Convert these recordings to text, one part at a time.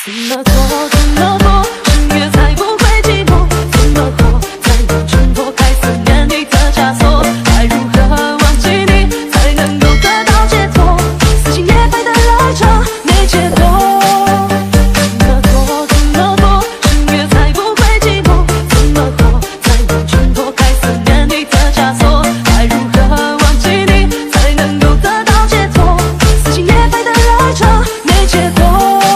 怎么做，怎么过，深夜才不会寂寞？怎么过，才能挣脱开思念你的枷锁？该如何忘记你，才能够得到解脱？撕心裂肺的爱着，没解脱。怎么做，怎么过，深夜才不会寂寞？怎么过，才能挣脱开思念你的枷锁？该如何忘记你，才能够得到解脱？撕心裂肺的爱着，没解脱。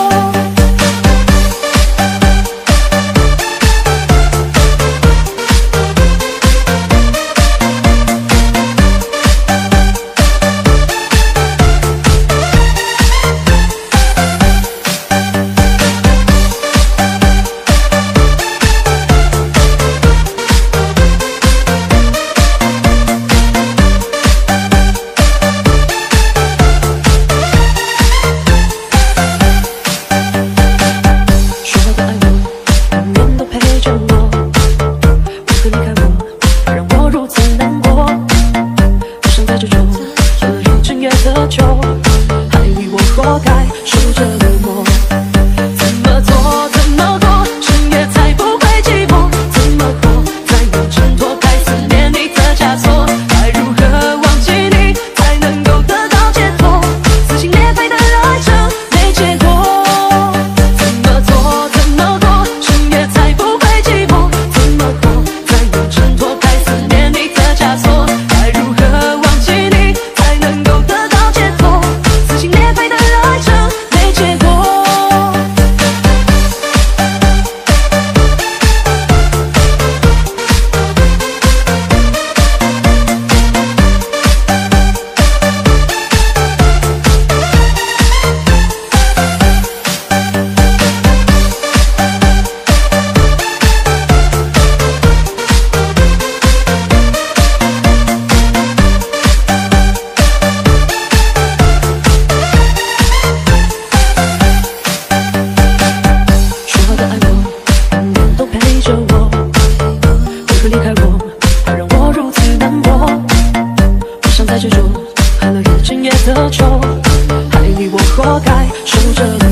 还以我活该受着冷漠。怎么做，怎么过，深夜才不会寂寞？怎么过，才能挣脱开思念你的枷锁？该如何忘记你，才能够得到解脱？撕心裂肺的爱着，没解脱。怎么做，怎么过，深夜才不会寂寞？怎么过，才能挣脱开思念你的枷锁？该如何忘记你，才能够得到解脱？撕心裂肺的爱着，没解脱。离开我，它让我如此难过。不想再执着，喝了日积月的酒，还以我活该受着。